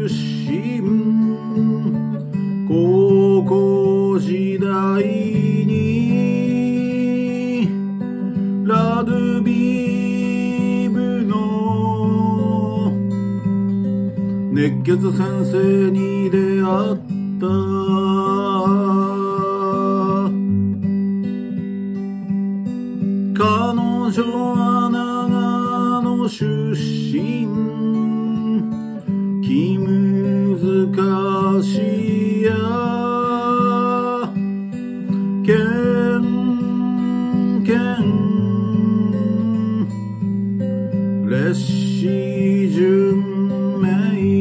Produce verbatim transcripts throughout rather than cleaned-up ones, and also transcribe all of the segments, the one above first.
身高校時代にラグビー部の熱血先生に出会った彼女は長野出身気難しやけんけん列子順命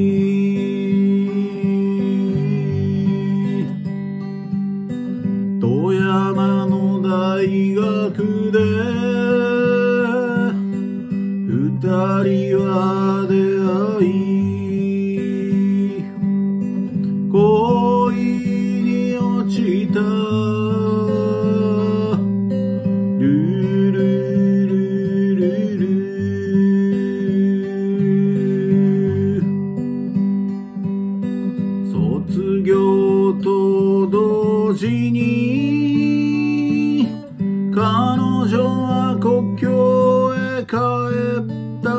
富山の大学で二人は出会い恋に落ちたルルルルル卒業と同時に彼女は故郷へ帰った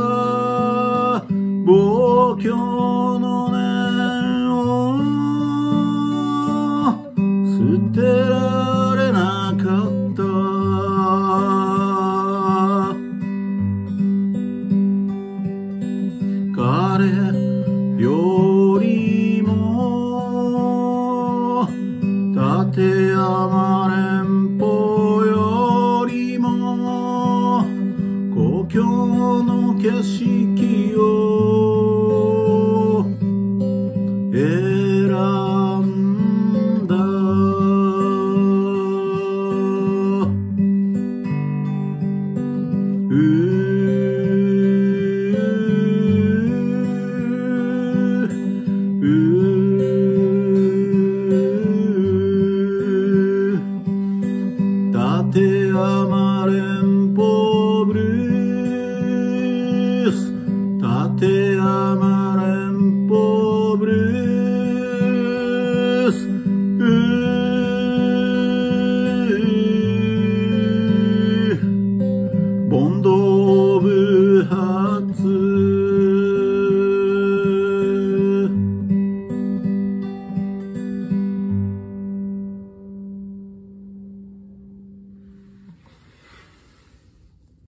望郷の念を捨てられなかった彼よりも立山